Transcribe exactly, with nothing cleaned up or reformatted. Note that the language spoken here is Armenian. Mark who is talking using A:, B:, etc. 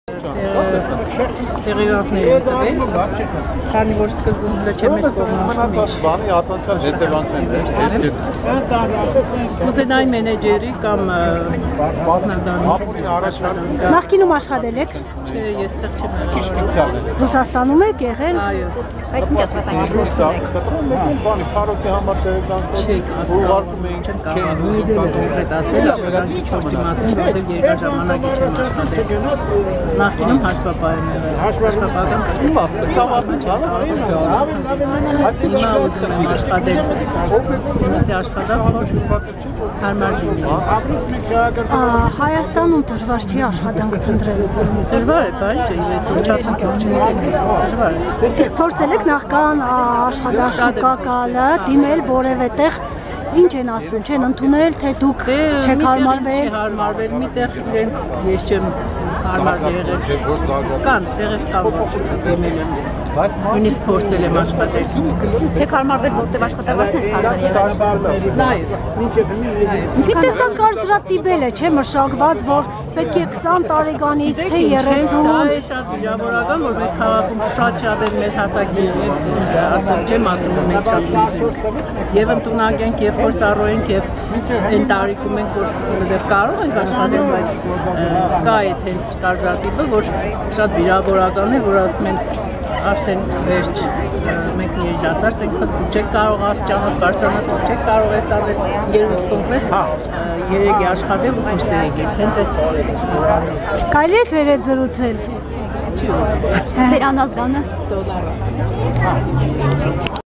A: Տեղյակների տվել, քանի որ սկզբում հենց չեմ
B: մնացած բանի հացանցյալ հետևանքներն են,
A: Կուզենայի մենեջերի կամ
B: ապուրին առաջնորդի
C: Նախկինում աշխատել եք։
A: Չէ, ես տեղ չեմ
B: ֆիքսիալ է։
C: Ռուսաստանում եք եղել։
A: Այո,
D: Բայց ինչ աշխատանքի գործ ունեք։
B: Բանի փարոսի համար տեղանքներ
A: չի
B: ուղարկում էինք
A: կոնկրետ ասել, աշխատանքի չորսի մասին, որտեղ երկար ժամանակ չեմ աշխատել։ Նախկինում հաշվապահ եմ եղել, հաշվապահական Հիմա ուզում եմ աշխատել, իմասի աշխատանք, որ հարմար լինի։
C: Հայաստանում դժվար չի աշխատանք փնտրել։
A: Դժվար է, բայց չէ, ես ուղղակի չեմ դժվար է։
C: Իսկ փորձել եք նախքան աշխատաշուկա գալը, դիմել որևէ տեղ, ինչ են ասում, չեն ընդունել, թե դուք չեք հարմարվել։
A: Չի հարմարվել, միտեղ իրենք ես չեմ հարմար եղել։ Կան, տեղեր կան, որ դիմել եմ։ Նույնիսկ փորձել եմ աշխատել։
D: Չեք հարմարվել, որտեղ աշխատավարձն է ցածր եղել։
A: Նաև։
C: Մի տեսակ կարծրատիպել է, չէ, մշակված, որ պետք է քսան տարեկանից թե երեսուն։
A: Դա է շատ վիրավորական, որ մեր քաղաքում շատ-շատ են մեր հասակի, ասել չեմ ասում, մենք շատ ունենք։ Եվ ընդունակ ենք, և փորձառու ենք, և այն տարիքում ենք, որ դեռ կարող ենք աշխատել, բայց կա այդ հենց կարծրատիպը, որ շատ վիրավորական է, որ ասում են Արդեն վերջ մենք երաժշտասարդ ենք, չեք կարող աստիճանով բարձրանալ, չեք կարող ես անել երևս կոնկրետ երեկ աշխատել ու կուրս եկել, հենց այդ
C: Կարելի է ձեր հետ զրուցել։
D: Ձեր անազգանը։
A: դոլարը